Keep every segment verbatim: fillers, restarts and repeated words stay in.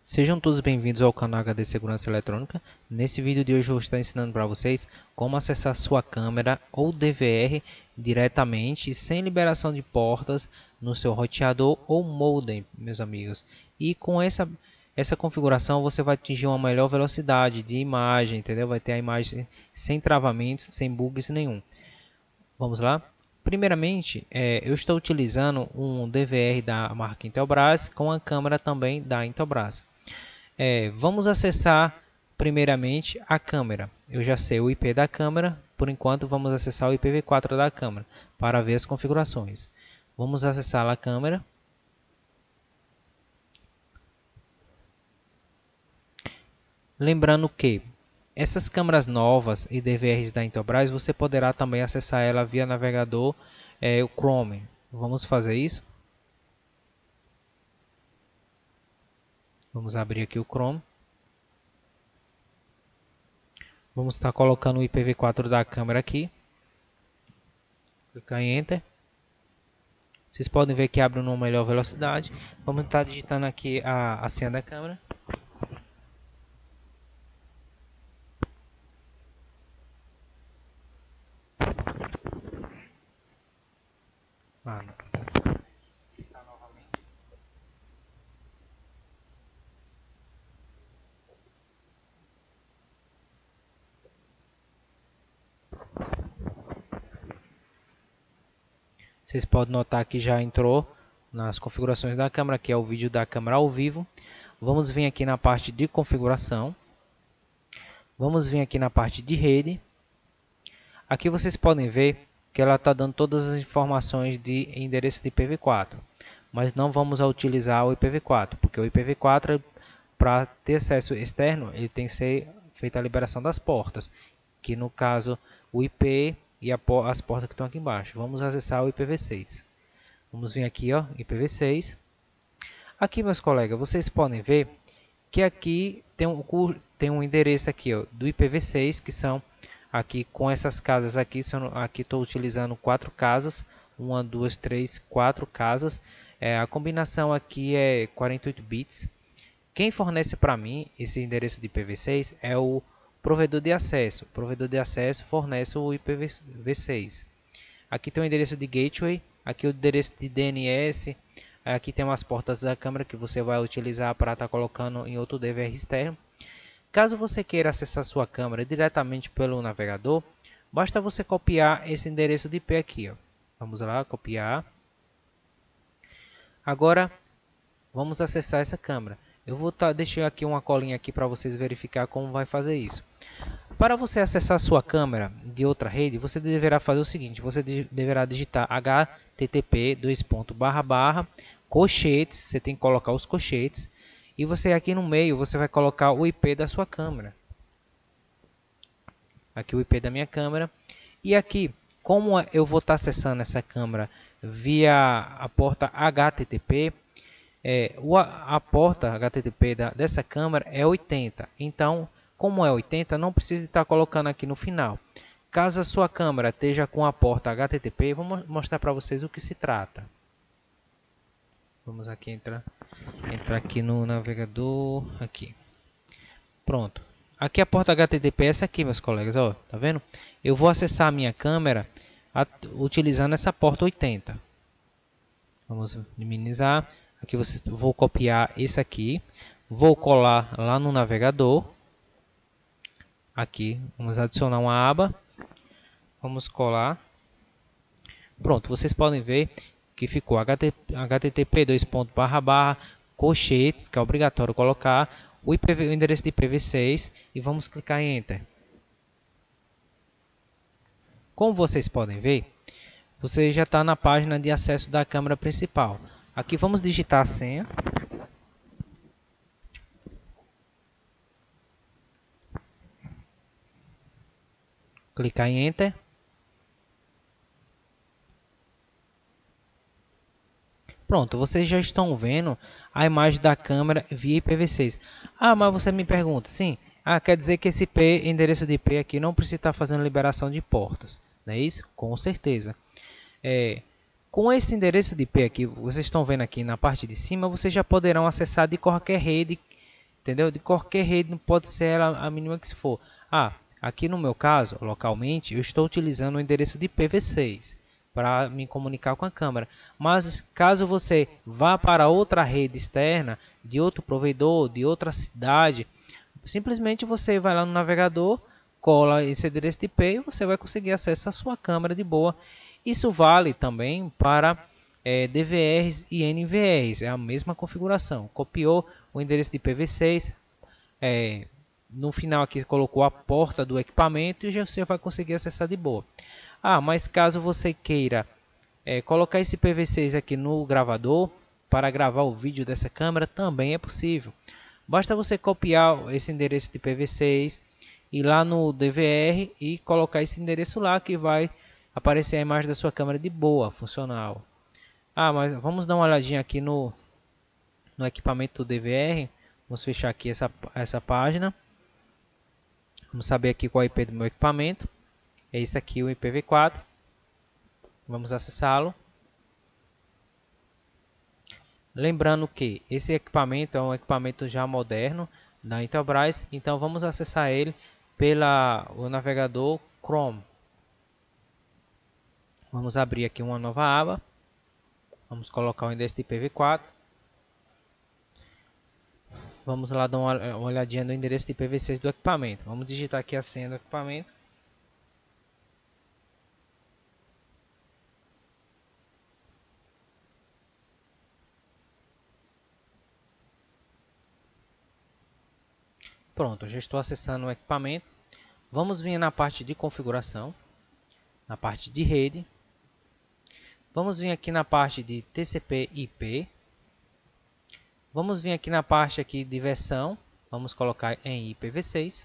Sejam todos bem-vindos ao canal H D Segurança Eletrônica. Nesse vídeo de hoje eu vou estar ensinando para vocês como acessar sua câmera ou D V R diretamente, sem liberação de portas, no seu roteador ou modem, meus amigos. E com essa, essa configuração você vai atingir uma melhor velocidade de imagem, entendeu? Vai ter a imagem sem travamentos, sem bugs nenhum. Vamos lá? Primeiramente, é, eu estou utilizando um D V R da marca Intelbras com a câmera também da Intelbras. É, vamos acessar primeiramente a câmera. Eu já sei o I P da câmera, por enquanto vamos acessar o I P v quatro da câmera para ver as configurações. Vamos acessar a câmera. Lembrando que essas câmeras novas e D V Rs da Intelbras, você poderá também acessar ela via navegador, é, o Chrome. Vamos fazer isso. Vamos abrir aqui o Chrome. Vamos estar colocando o I P v quatro da câmera aqui. Clicar em Enter. Vocês podem ver que abre numa melhor velocidade. Vamos estar digitando aqui a, a senha da câmera. Ah, nossa. Vocês podem notar que já entrou nas configurações da câmera, que é o vídeo da câmera ao vivo. Vamos vir aqui na parte de configuração. Vamos vir aqui na parte de rede. Aqui vocês podem ver que ela está dando todas as informações de endereço de I P v quatro. Mas não vamos utilizar o I P v quatro, porque o I P v quatro, para ter acesso externo, ele tem que ser feita a liberação das portas, que no caso o I P e a, as portas que estão aqui embaixo. Vamos acessar o I P v seis. Vamos vir aqui, ó, I P v seis. Aqui, meus colegas, vocês podem ver que aqui tem um, tem um endereço aqui, ó, do I P v seis, que são aqui com essas casas aqui. São, aqui estou utilizando quatro casas, uma, duas, três, quatro casas. É, a combinação aqui é quarenta e oito bits. Quem fornece para mim esse endereço de I P v seis é o provedor de acesso. O provedor de acesso fornece o I P v seis. Aqui tem o endereço de gateway, aqui o endereço de D N S, aqui tem umas portas da câmera que você vai utilizar para estar tá colocando em outro D V R externo. Caso você queira acessar sua câmera diretamente pelo navegador, basta você copiar esse endereço de I P aqui, ó. Vamos lá, copiar. Agora vamos acessar essa câmera. Eu vou tá, deixar aqui uma colinha aqui para vocês verificar como vai fazer isso. Para você acessar sua câmera de outra rede, você deverá fazer o seguinte: você de, deverá digitar H T T P dois pontos barra barra colchetes. Você tem que colocar os colchetes e você aqui no meio você vai colocar o I P da sua câmera. Aqui o I P da minha câmera. E aqui, como eu vou estar acessando essa câmera via a porta H T T P, é, a porta H T T P da, dessa câmera é oitenta. Então, como é oitenta, não precisa estar colocando aqui no final. Caso a sua câmera esteja com a porta H T T P, vou mostrar para vocês o que se trata. Vamos aqui entrar, entrar aqui no navegador, aqui. Pronto. Aqui a porta H T T P é essa aqui, meus colegas, ó, tá vendo? Eu vou acessar a minha câmera a, utilizando essa porta oitenta. Vamos minimizar. Aqui você vou copiar esse aqui, vou colar lá no navegador. Aqui vamos adicionar uma aba, vamos colar. Pronto, vocês podem ver que ficou H T T P dois pontos barra barra colchetes, que é obrigatório colocar o, I P v, o endereço de I P v seis, e vamos clicar em Enter. Como vocês podem ver, você já está na página de acesso da câmera principal. Aqui vamos digitar a senha. Clicar em Enter. Pronto, vocês já estão vendo a imagem da câmera via I P v seis. Ah, mas você me pergunta, sim, ah, quer dizer que esse I P, endereço de I P aqui não precisa estar fazendo liberação de portas, não é isso? Com certeza. É, com esse endereço de I P aqui, vocês estão vendo aqui na parte de cima, vocês já poderão acessar de qualquer rede entendeu? De qualquer rede, não pode ser ela a mínima que se for. Ah, aqui no meu caso, localmente, eu estou utilizando o endereço de I P v seis para me comunicar com a câmera. Mas caso você vá para outra rede externa, de outro provedor, de outra cidade, simplesmente você vai lá no navegador, cola esse endereço de I P e você vai conseguir acesso à sua câmera de boa. Isso vale também para é, D V Rs e N V Rs, é a mesma configuração. Copiou o endereço de I P v seis, é, no final aqui colocou a porta do equipamento e já você vai conseguir acessar de boa. Ah, mas caso você queira é, colocar esse I P v seis aqui no gravador para gravar o vídeo dessa câmera, também é possível. Basta você copiar esse endereço de I P v seis, ir lá no D V R e colocar esse endereço lá, que vai aparecer a imagem da sua câmera de boa, funcional. Ah, mas vamos dar uma olhadinha aqui no, no equipamento do D V R. Vamos fechar aqui essa, essa página. Vamos saber aqui qual é o I P do meu equipamento. É esse aqui, o I P v quatro. Vamos acessá-lo. Lembrando que esse equipamento é um equipamento já moderno da Intelbras, então vamos acessar ele pela o navegador Chrome. Vamos abrir aqui uma nova aba. Vamos colocar o endereço de I P v quatro. Vamos lá dar uma, uma olhadinha no endereço de I P v seis do equipamento. Vamos digitar aqui a senha do equipamento. Pronto, já estou acessando o equipamento. Vamos vir na parte de configuração, na parte de rede. Vamos vir aqui na parte de T C P I P. Vamos vir aqui na parte aqui de versão. Vamos colocar em I P v seis.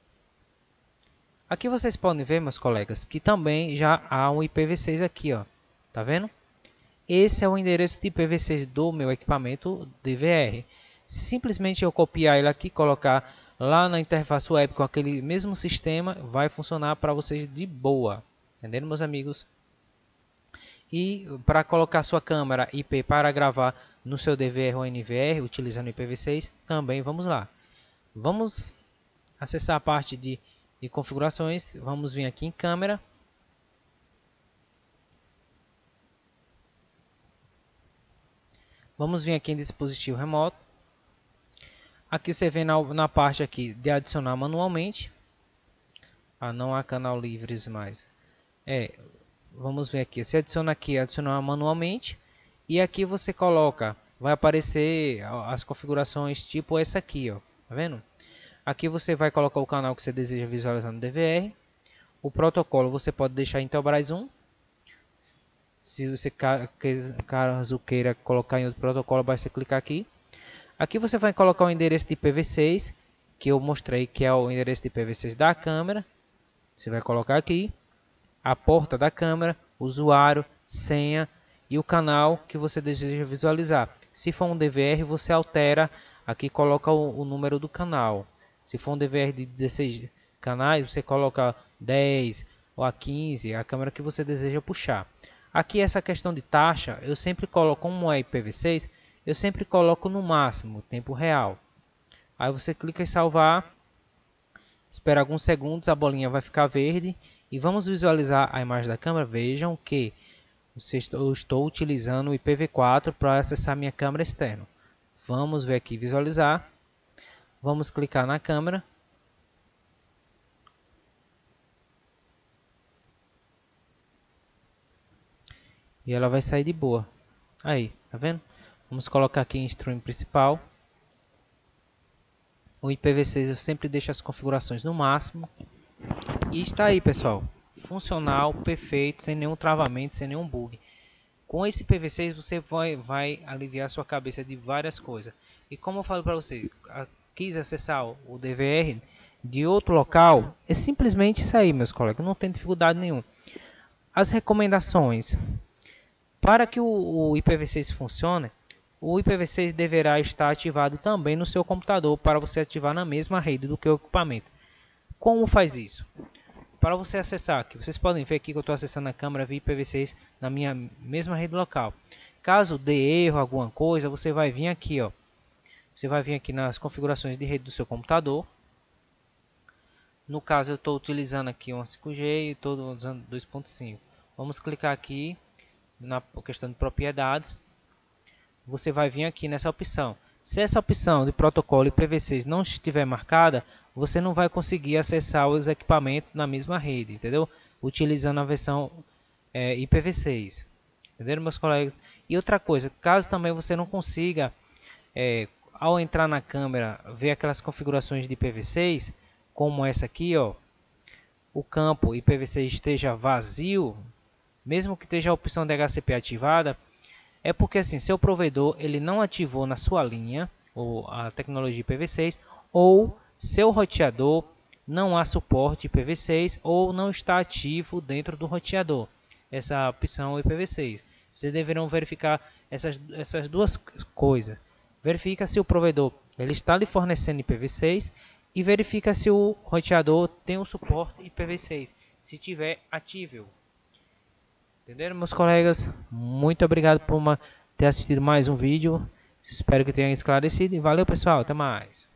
Aqui vocês podem ver, meus colegas, que também já há um I P v seis aqui, ó. Tá vendo? Esse é o endereço de I P v seis do meu equipamento D V R. Simplesmente eu copiar ele aqui, colocar lá na interface web com aquele mesmo sistema, vai funcionar para vocês de boa. Entendendo, meus amigos? E para colocar sua câmera I P para gravar no seu D V R ou N V R, utilizando I P v seis, também vamos lá. Vamos acessar a parte de, de configurações. Vamos vir aqui em câmera. Vamos vir aqui em dispositivo remoto. Aqui você vê na, na parte aqui de adicionar manualmente. Ah, não há canal livres mais. É, vamos ver aqui. Você adiciona aqui, adicionar manualmente. E aqui você coloca, vai aparecer as configurações tipo essa aqui, ó. Tá vendo? Aqui você vai colocar o canal que você deseja visualizar no D V R. O protocolo você pode deixar em Intelbras um. Se você caso queira colocar em outro protocolo, basta clicar aqui. Aqui você vai colocar o endereço de I P v seis, que eu mostrei que é o endereço de I P v seis da câmera. Você vai colocar aqui a porta da câmera, usuário, senha e o canal que você deseja visualizar. Se for um D V R, você altera, aqui coloca o, o número do canal. Se for um D V R de dezesseis canais, você coloca dez ou a quinze, a câmera que você deseja puxar. Aqui essa questão de taxa, eu sempre coloco, como é I P v seis, eu sempre coloco no máximo, tempo real. Aí você clica em salvar, espera alguns segundos, a bolinha vai ficar verde e vamos visualizar a imagem da câmera. Vejam que eu estou utilizando o I P v quatro para acessar minha câmera externa. Vamos ver aqui, visualizar. Vamos clicar na câmera. E ela vai sair de boa. Aí, tá vendo? Vamos colocar aqui em stream principal. O I P v seis eu sempre deixo as configurações no máximo. E está aí, pessoal. Funcional, perfeito, sem nenhum travamento, sem nenhum bug. Com esse I P v seis você vai, vai aliviar sua cabeça de várias coisas. E como eu falo para você, quis acessar o D V R de outro local, é simplesmente isso aí, meus colegas. Não tem dificuldade nenhuma. As recomendações. Para que o, o I P v seis funcione, o I P v seis deverá estar ativado também no seu computador para você ativar na mesma rede do que o equipamento. Como faz isso? Para você acessar aqui, vocês podem ver aqui que eu estou acessando a câmera via I P v seis na minha mesma rede local. Caso dê erro, alguma coisa, você vai vir aqui, ó, você vai vir aqui nas configurações de rede do seu computador. No caso eu estou utilizando aqui uma cinco G e estou usando dois ponto cinco. Vamos clicar aqui na questão de propriedades. Você vai vir aqui nessa opção. Se essa opção de protocolo I P v seis não estiver marcada, você não vai conseguir acessar os equipamentos na mesma rede, entendeu? Utilizando a versão é, I P v seis. Entenderam, meus colegas? E outra coisa, caso também você não consiga, é, ao entrar na câmera, ver aquelas configurações de I P v seis, como essa aqui, ó, o campo I P v seis esteja vazio, mesmo que esteja a opção de H C P ativada, é porque assim, seu provedor ele não ativou na sua linha ou a tecnologia I P v seis, ou seu roteador não há suporte I P v seis ou não está ativo dentro do roteador essa opção I P v seis. Vocês deverão verificar essas, essas duas coisas. Verifica se o provedor ele está lhe fornecendo I P v seis e verifica se o roteador tem o suporte I P v seis, se tiver ativo. Entenderam, meus colegas? Muito obrigado por uma, ter assistido mais um vídeo. Espero que tenha esclarecido e valeu, pessoal. Até mais.